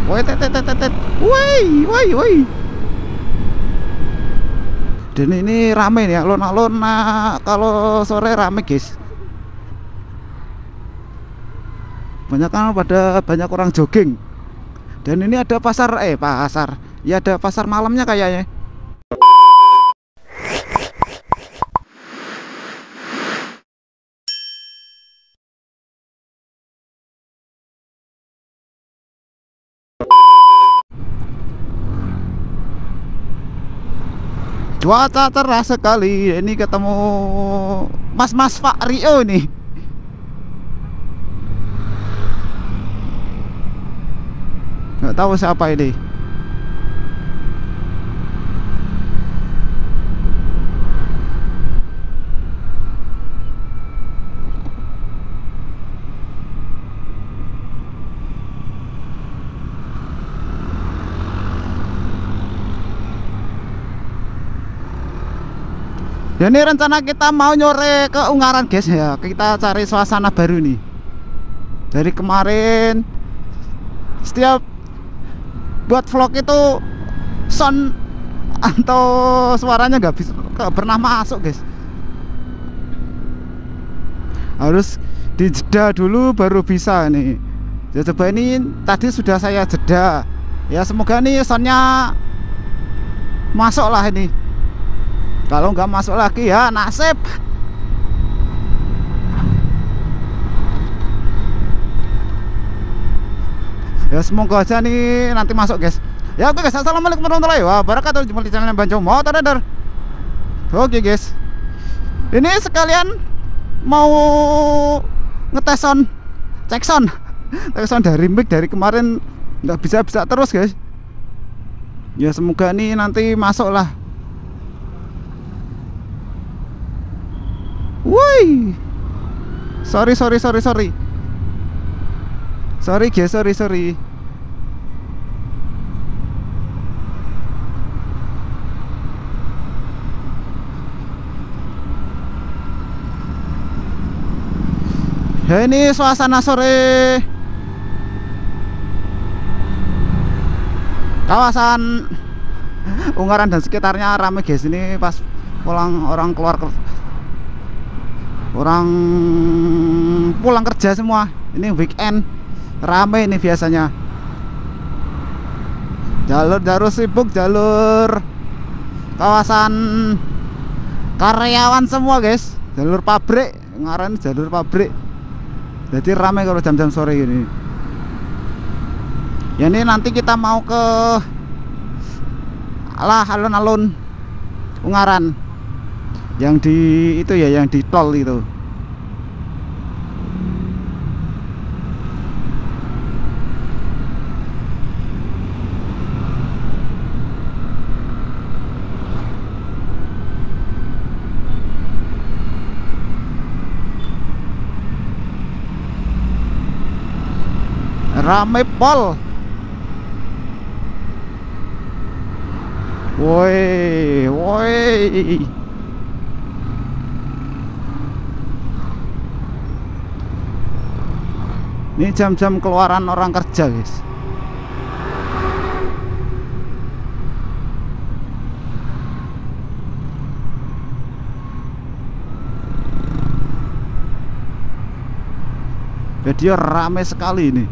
Woi, tet. Woi. Dan ini rame nih, alun-alun. Nah, kalau sore rame, guys. Banyak orang jogging. Dan ini ada pasar. Ya ada pasar malamnya kayaknya. Cuaca cerah sekali. Ini ketemu Mas Pak Rio nih. Nggak tahu siapa ini. Ya ini rencana kita mau nyore ke Ungaran, guys ya. Kita cari suasana baru nih. Dari kemarin setiap buat vlog itu sound atau suaranya nggak pernah masuk, guys. Harus dijeda dulu baru bisa nih. Ya coba ini tadi sudah saya jeda. Ya semoga nih soundnya masuk lah ini. Kalau nggak masuk lagi ya nasib. Ya semoga aja nih nanti masuk, guys. Ya oke, guys, assalamualaikum warahmatullahi wabarakatuh. Jumpa di channel Banjo Motor Rider. Oke, guys, ini sekalian mau ngetes sound, cek sound dari mic dari kemarin nggak bisa terus, guys. Ya semoga nih nanti masuk lah. Woi, sorry guys, sorry. Ya ini suasana sore kawasan Ungaran dan sekitarnya ramai, guys. Ini pas pulang orang pulang kerja semua. Ini weekend rame ini biasanya. Jalur sibuk, jalur kawasan karyawan semua, guys. Jalur pabrik, Ungaran jalur pabrik. Jadi rame kalau jam-jam sore ini. Ya ini nanti kita mau ke alun-alun Ungaran. Yang di itu ya, yang di tol itu. Rame pol. Woi. Ini jam-jam keluaran orang kerja, guys. Jadi rame sekali ini.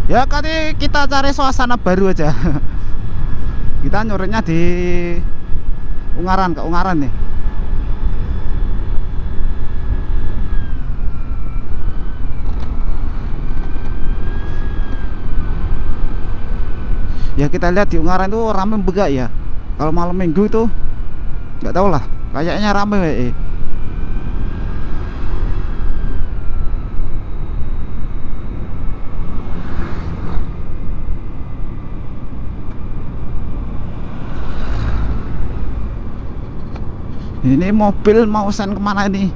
Ya kali kita cari suasana baru aja. Kita nyuruhnya di Ungaran, ke Ungaran nih. Ya kita lihat di Ungaran itu rame begak ya. Kalau malam minggu itu nggak tahu lah, kayaknya rame we. Ini mobil mau sen kemana ini?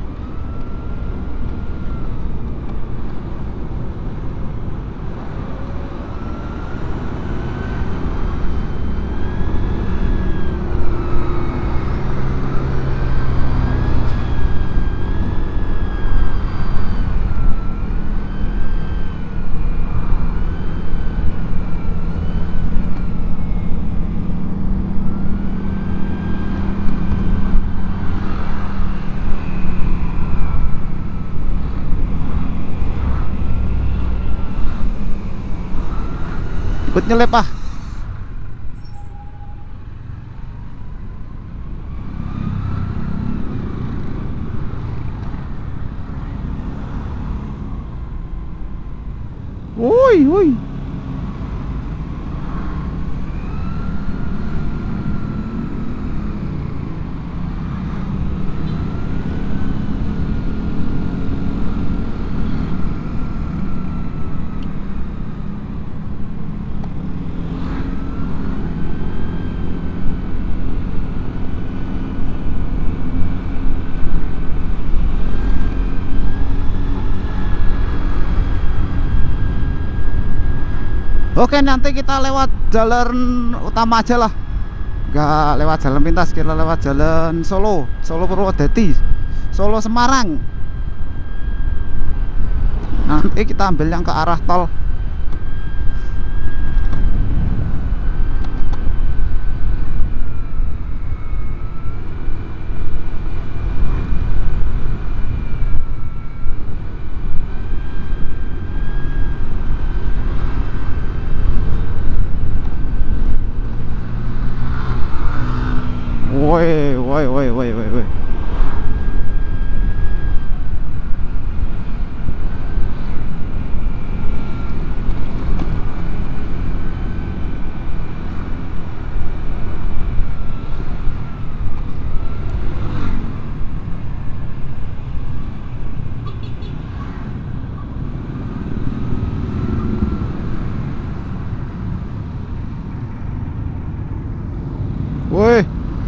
Ikut nyelip ah. Woi, woi. Oke, nanti kita lewat jalan utama aja lah, nggak lewat jalan pintas, kita lewat jalan Solo Purwodadi, Solo Semarang. Nanti kita ambil yang ke arah tol. Woi, woi, woi, woi, woi, woi. Woi.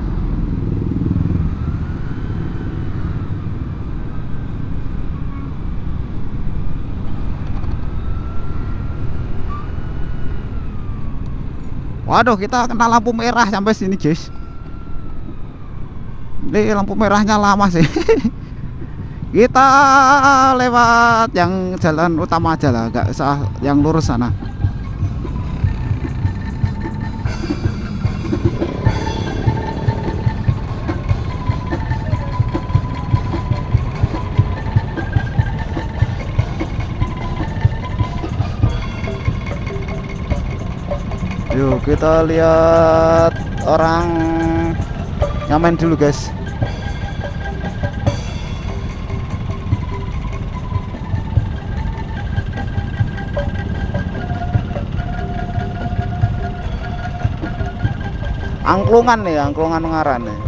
Waduh, kita kena lampu merah sampai sini, guys. Ini lampu merahnya lama sih. Kita lewat yang jalan utama aja lah, gak usah yang lurus sana. Yuk kita lihat orang ngamen dulu, guys. Angklungan nih, angklungan Ungaran nih.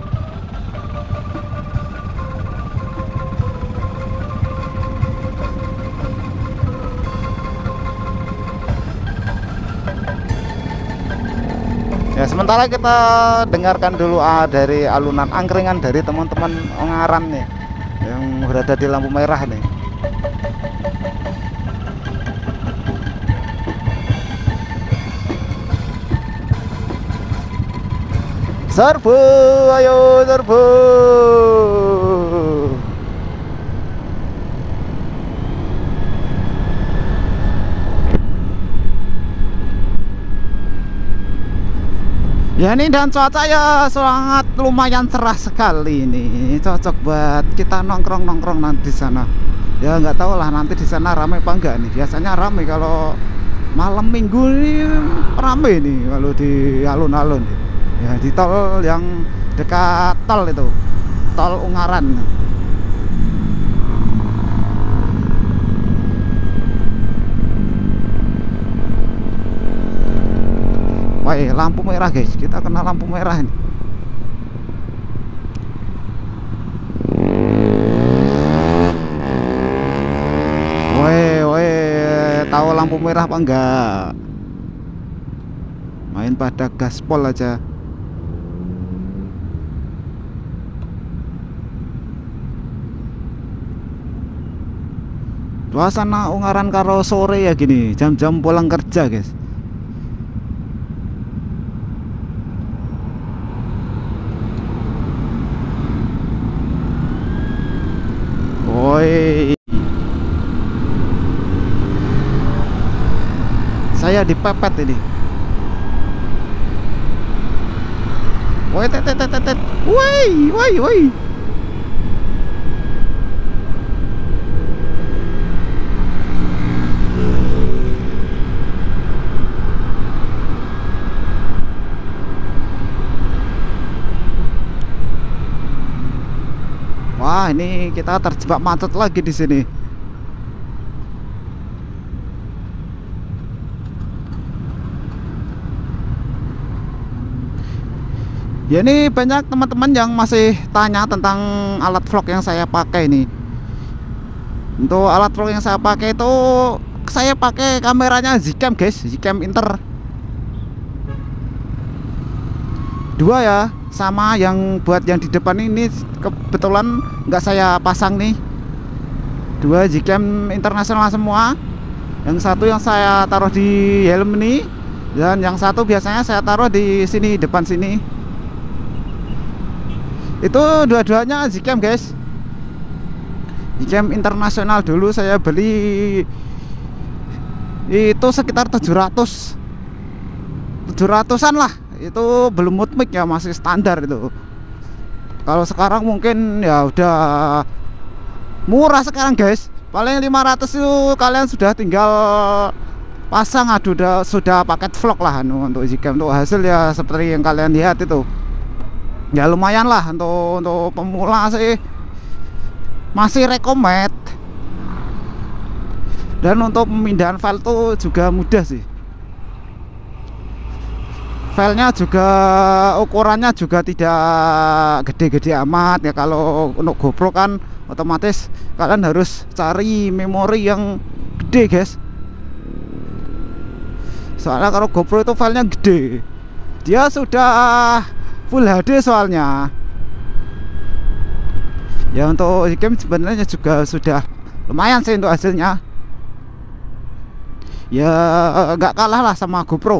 Ya, sementara kita dengarkan dulu dari alunan angkringan dari teman-teman Ungaran nih yang berada di lampu merah nih. Serbu, ayo serbu. Ya ini, dan cuaca ya sangat lumayan cerah sekali ini, cocok buat kita nongkrong-nongkrong nanti di sana. Ya nggak tahu lah nanti di sana ramai apa enggak nih. Biasanya ramai kalau malam minggu ini, ramai nih kalau di alun-alun. Ya di tol yang dekat tol itu, tol Ungaran. Wah, lampu merah guys, kita kena lampu merah ini. Woi, tahu lampu merah apa enggak? Main pada gaspol aja. Suasana Ungaran karo sore ya gini, jam-jam pulang kerja guys. Woi, saya dipepet ini. Woi, tet. Woi. Wah, ini kita terjebak macet lagi di sini. Ya, ini banyak teman-teman yang masih tanya tentang alat vlog yang saya pakai ini. Untuk alat vlog yang saya pakai itu, saya pakai kameranya Zcam guys, Zcam Inter 2 ya. Sama yang buat yang di depan ini kebetulan nggak saya pasang nih. 2 Zcam internasional semua. Yang satu yang saya taruh di helm ini, dan yang satu biasanya saya taruh di sini, depan sini. Itu dua-duanya Zcam guys, Zcam internasional. Dulu saya beli itu sekitar 700-an lah. Itu belum mutmik ya, masih standar itu. Kalau sekarang mungkin ya udah murah sekarang guys. Paling 500 itu kalian sudah tinggal pasang. Aduh, sudah paket vlog lah untuk Zcam. Untuk hasil ya seperti yang kalian lihat itu. Ya lumayan lah untuk pemula sih, masih rekomend. Dan untuk pemindahan file tuh juga mudah sih. Filenya juga ukurannya juga tidak gede-gede amat ya. Kalau untuk GoPro kan otomatis kalian harus cari memori yang gede guys. Soalnya kalau GoPro itu filenya gede, dia sudah Full HD soalnya. Ya untuk Zcam sebenarnya juga sudah lumayan sih untuk hasilnya. Ya nggak kalah lah sama GoPro.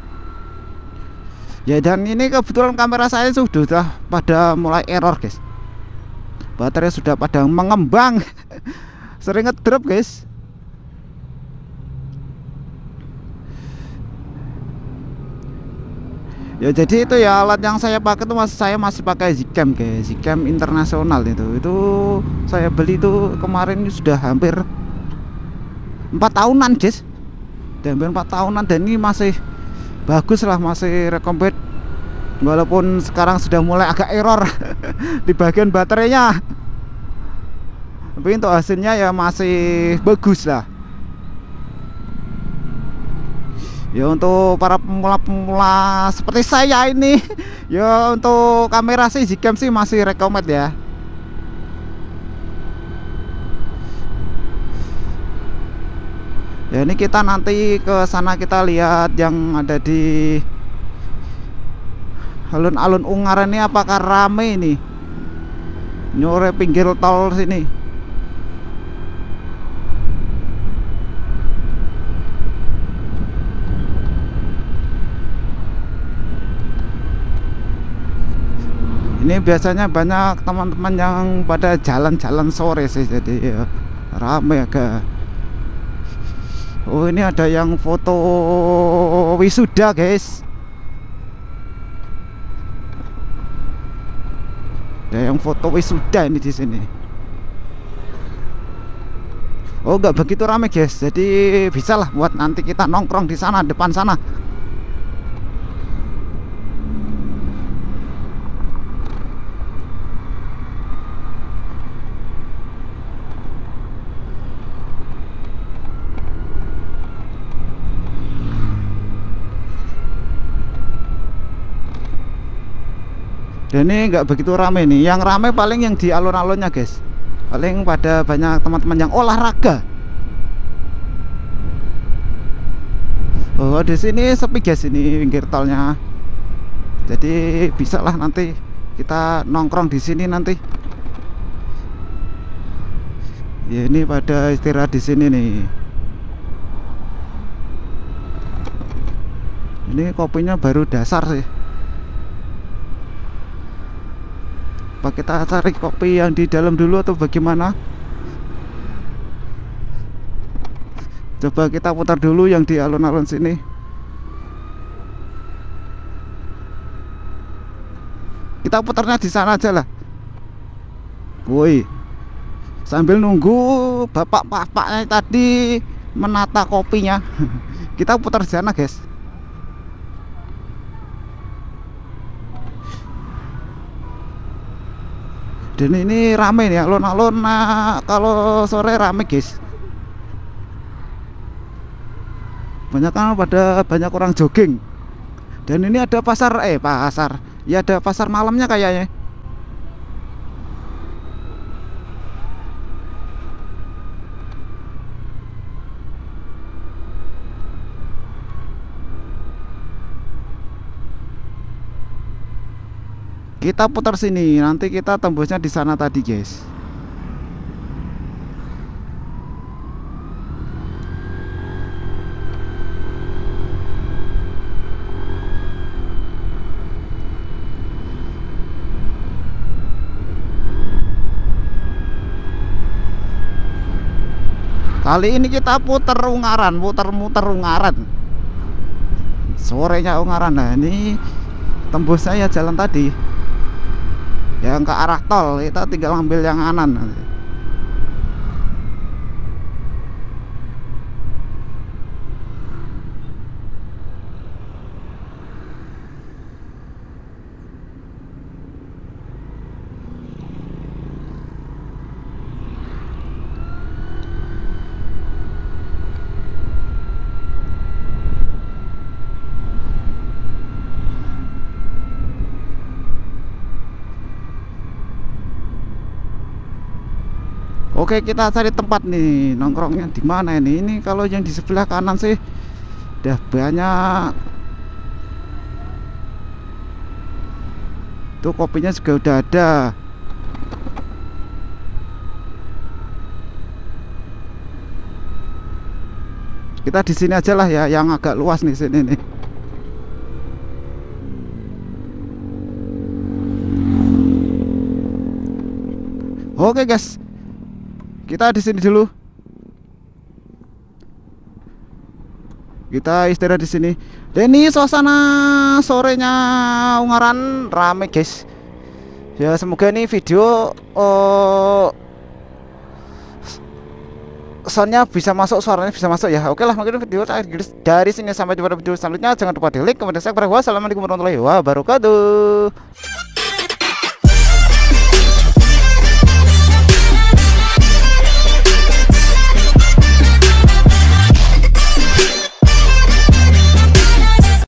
Ya, dan ini kebetulan kamera saya sudah pada mulai error guys. Baterai sudah pada mengembang. Sering ngedrop guys. Ya jadi itu ya alat yang saya pakai tuh, saya masih pakai Zcam guys, Zcam internasional itu. Itu saya beli itu kemarin sudah hampir 4 tahunan guys. Udah hampir 4 tahunan dan ini masih bagus lah, masih recommend. Walaupun sekarang sudah mulai agak error di bagian baterainya, tapi untuk hasilnya ya masih bagus lah. Ya untuk para pemula-pemula seperti saya ini, ya untuk kamera sih Zcam sih masih recommend ya. Ya ini kita nanti ke sana, kita lihat yang ada di alun-alun Ungaran ini apakah rame ini. Nyore pinggir tol sini. Ini biasanya banyak teman-teman yang pada jalan-jalan sore sih, jadi ya, rame agak. Oh, ini ada yang foto wisuda guys. Ada yang foto wisuda ini di sini. Oh, nggak begitu rame guys, jadi bisa lah buat nanti kita nongkrong di sana, depan sana. Dan ini nggak begitu rame nih, yang rame paling yang di alun-alunnya guys, paling pada banyak teman-teman yang olahraga. Oh, di sini sepi guys, ini pinggir tolnya. Jadi bisa lah nanti kita nongkrong di sini nanti. Ya, ini pada istirahat di sini nih. Ini kopinya baru dasar sih. Apa kita cari kopi yang di dalam dulu atau bagaimana? Coba kita putar dulu yang di alun-alun sini. Kita putarnya di sana aja lah. Woi, sambil nunggu bapak-bapaknya tadi menata kopinya. Kita putar di sana guys. Dan ini rame nih alun-alun. Nah, kalau sore rame guys. Banyak orang jogging. Dan ini ada pasar ya, ada pasar malamnya kayaknya. Kita putar sini, nanti kita tembusnya di sana tadi guys. Kali ini kita putar Ungaran, muter-muter Ungaran. Sorenya Ungaran. Nah, ini tembusnya ya jalan tadi. Yang ke arah tol, kita tinggal ambil yang kanan. Oke, kita cari tempat nih nongkrongnya di mana ini. Ini kalau yang di sebelah kanan sih udah banyak. Tuh kopinya juga udah ada. Kita di sini aja lah ya, yang agak luas nih sini nih. Oke guys, kita di sini dulu. Kita istirahat di sini. Dan ini suasana sorenya Ungaran rame guys. Ya semoga ini video soundnya bisa masuk, suaranya bisa masuk ya. Oke lah, mungkin video dari sini sampai jumpa di video selanjutnya. Jangan lupa di like, komen, dan subscribe. Wassalamualaikum warahmatullahi wabarakatuh.